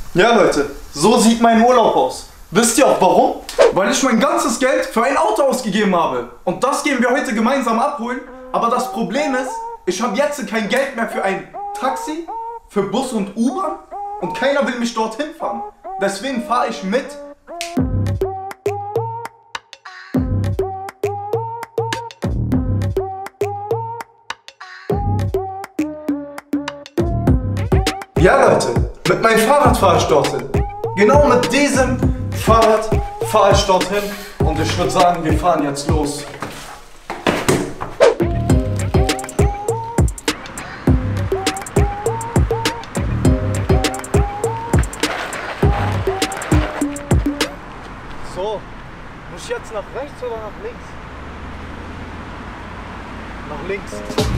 Ja Leute, so sieht mein Urlaub aus. Wisst ihr auch warum? Weil ich mein ganzes Geld für ein Auto ausgegeben habe. Und das gehen wir heute gemeinsam abholen. Aber das Problem ist, ich habe jetzt kein Geld mehr für ein Taxi, für Bus und U-Bahn. Und keiner will mich dorthin fahren. Deswegen fahre ich mit. Ja Leute, mit meinem Fahrrad fahre ich dorthin. Genau mit diesem Fahrrad fahre ich dorthin. Und ich würde sagen, wir fahren jetzt los. So, muss ich jetzt nach rechts oder nach links? Nach links.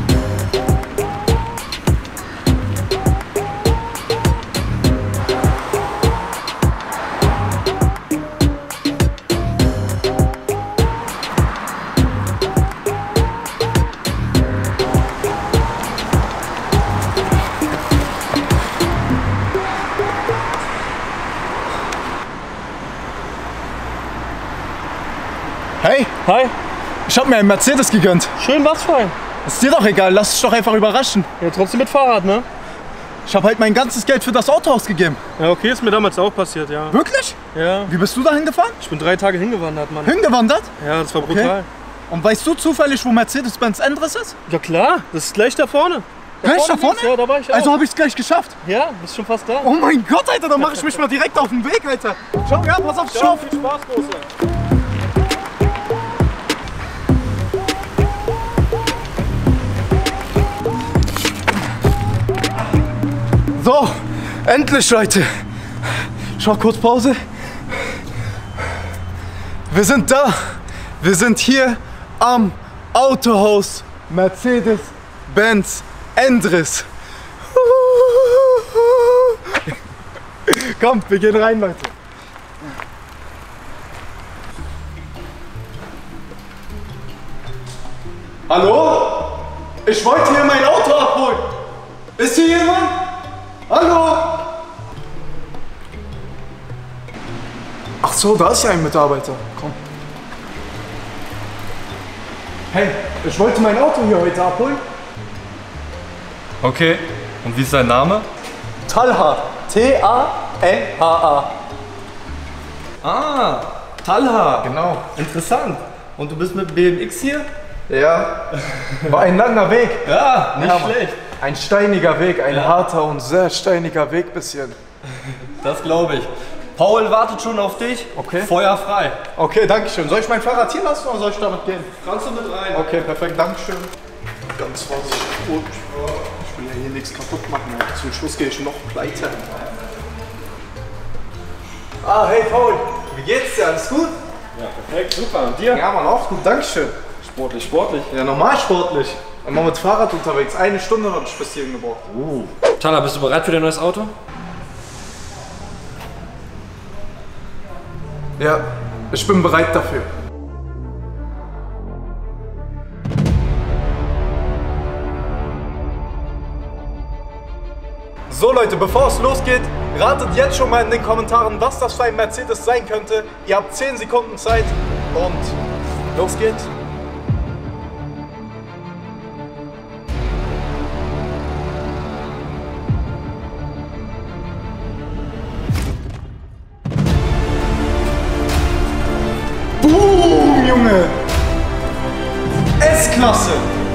Hey! Hi! Ich hab mir einen Mercedes gegönnt. Schön, was für ein? Ist dir doch egal, lass dich doch einfach überraschen. Ja, trotzdem mit Fahrrad, ne? Ich habe halt mein ganzes Geld für das Auto ausgegeben. Ja, okay, ist mir damals auch passiert, ja. Wirklich? Ja. Wie bist du da hingefahren? Ich bin 3 Tage hingewandert, Mann. Hingewandert? Ja, das war brutal. Okay. Und weißt du zufällig, wo Mercedes-Benz Endres ist? Ja klar, das ist gleich da vorne. Gleich da vorne? Ja, da war ich auch. Also habe ich es gleich geschafft. Ja, bist schon fast da. Oh mein Gott, Alter, dann mache ich mich mal direkt auf den Weg, Alter. Ciao, ja, pass auf, ciao. Viel Spaß, Großer. So, endlich, Leute. Ich mach kurz Pause. Wir sind da. Wir sind hier am Autohaus Mercedes-Benz Endres. Kommt, wir gehen rein, Leute. Hallo? Ich wollte hier mein Auto abholen. Ist hier jemand? Hallo? Ach so, da ist ja ein Mitarbeiter. Komm. Hey, ich wollte mein Auto hier heute abholen. Okay, und wie ist dein Name? Talha. T-A-L-H-A. Ah, Talha. Genau. Interessant. Und du bist mit BMX hier? Ja. War ein langer Weg. Ja, nicht Ja, Mann. schlecht. Ein steiniger Weg, ein harter und sehr steiniger Weg bis hierhin. Das glaube ich. Paul wartet schon auf dich. Okay. Feuer frei. Okay, danke schön. Soll ich mein Fahrrad hier lassen oder soll ich damit gehen? Kannst du mit rein? Okay, perfekt, danke schön. Ganz vorsichtig. Und ich will ja hier nichts kaputt machen. Zum Schluss gehe ich noch pleite. Ah, hey Paul, wie geht's dir? Alles gut? Ja, perfekt, super. Und dir? Ja, Mann, auch gut, danke schön. Sportlich, sportlich. Ja, normal sportlich. Immer mit Fahrrad unterwegs. 1 Stunde habe ich bis hierhin gebraucht. Talha, bist du bereit für dein neues Auto? Ja, ich bin bereit dafür. So Leute, bevor es losgeht, ratet jetzt schon mal in den Kommentaren, was das für ein Mercedes sein könnte. Ihr habt 10 Sekunden Zeit und los geht's. Boom, Junge! S-Klasse!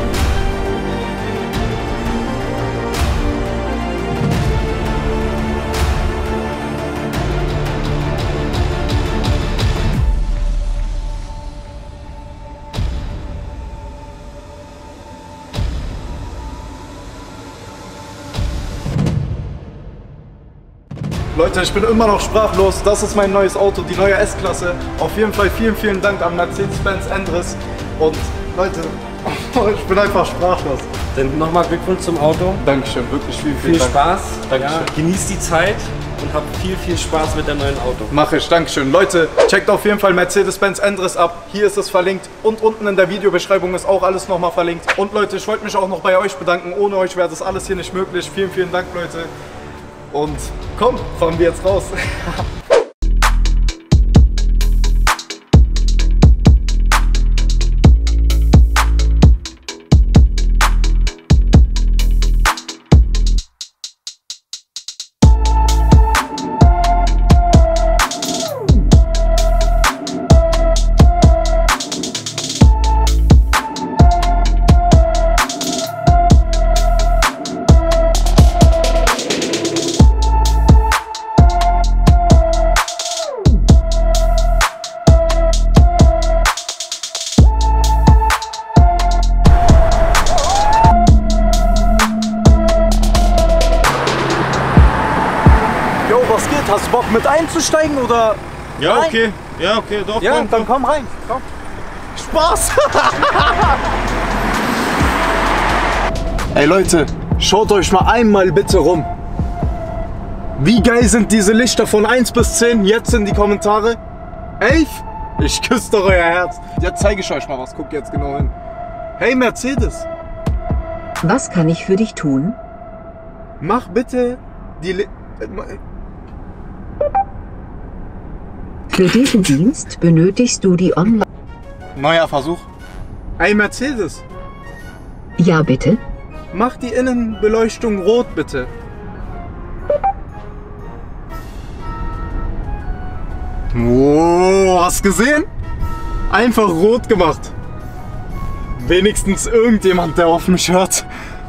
Leute, ich bin immer noch sprachlos. Das ist mein neues Auto, die neue S-Klasse. Auf jeden Fall vielen, vielen Dank an Mercedes-Benz Endres. Und Leute, ich bin einfach sprachlos. Dann nochmal Glückwunsch zum Auto. Dankeschön, wirklich vielen Viel Dank. Spaß. Dankeschön. Ja, genießt die Zeit und habt viel Spaß mit dem neuen Auto. Mach ich, Dankeschön. Leute, checkt auf jeden Fall Mercedes-Benz Endres ab. Hier ist es verlinkt und unten in der Videobeschreibung ist auch alles nochmal verlinkt. Und Leute, ich wollte mich auch noch bei euch bedanken. Ohne euch wäre das alles hier nicht möglich. Vielen, vielen Dank, Leute. Und komm, fahren wir jetzt raus. Was geht? Hast du Bock mit einzusteigen oder? Ja, rein? okay. Ja, okay, doch. Ja, komm, dann komm rein. Komm. Spaß! Ey Leute, schaut euch mal einmal bitte rum. Wie geil sind diese Lichter von 1 bis 10? Jetzt in die Kommentare. 11? Ich küsse doch euer Herz. Jetzt zeige ich euch mal was. Guckt jetzt genau hin. Hey Mercedes, Was kann ich für dich tun? mach bitte die Für diesen Dienst benötigst du die Online... Neuer Versuch. Ey Mercedes, Ja, bitte? mach die Innenbeleuchtung rot bitte. Oh, hast gesehen? Einfach rot gemacht. Wenigstens irgendjemand, der auf mich hört.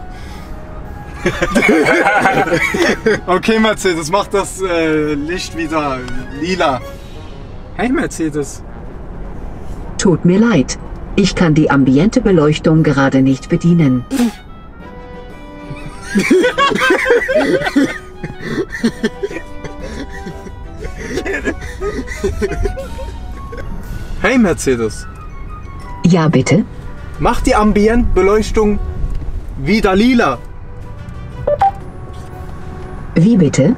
Okay Mercedes, mach das Licht wieder lila. Hey Mercedes. Tut mir leid. Ich kann die ambiente Beleuchtung gerade nicht bedienen. Hey Mercedes, Ja, bitte? mach die Ambientbeleuchtung wieder lila. Wie bitte?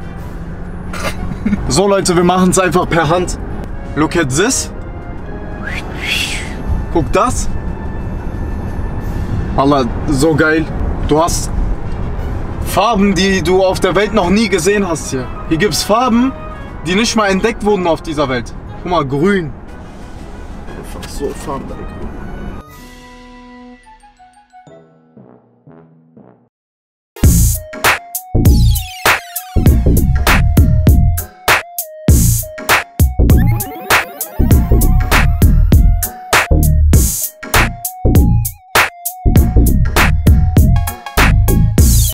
So Leute, wir machen es einfach per Hand. Look at this. Guck das. Allah, so geil. Du hast Farben, die du auf der Welt noch nie gesehen hast hier. Hier gibt es Farben, die nicht mal entdeckt wurden auf dieser Welt. Guck mal, grün. Einfach so Farben, grün.